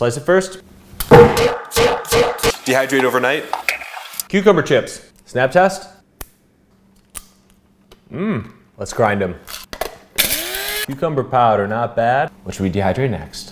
Slice it first. Dehydrate overnight. Cucumber chips. Snap test. Let's grind them. Cucumber powder, not bad. What should we dehydrate next?